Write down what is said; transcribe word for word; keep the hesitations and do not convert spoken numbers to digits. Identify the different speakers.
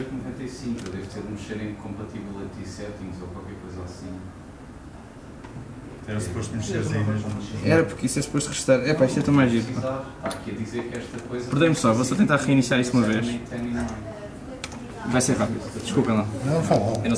Speaker 1: dezoito noventa e cinco, eu devo ter de mexer em compatibility settings ou qualquer coisa assim.
Speaker 2: Era suposto mexeres aí mesmo.
Speaker 3: Era porque isso é suposto restar. É pá, isto é tão mais giro.
Speaker 1: Está aqui a dizer que esta coisa...
Speaker 3: Perdei-me só, vou só tentar reiniciar isso uma vez. Vai ser rápido, desculpem lá.
Speaker 4: Não, fala.